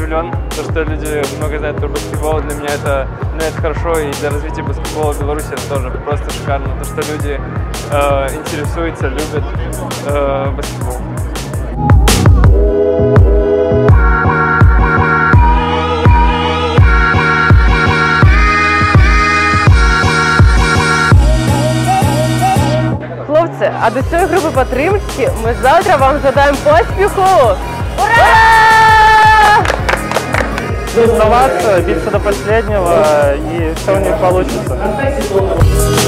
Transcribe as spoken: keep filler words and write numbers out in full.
удивлен, то, что люди много знают про баскетбол. Для меня это, ну, это хорошо, и для развития баскетбола в Беларуси это тоже просто шикарно. То, что люди э, интересуются, любят э, баскетбол. Хлопці, а до цієї групи підтримки ми завтра вам задаємо поспіху! Ура! Оставаться, биться до последнего, и все у них получится.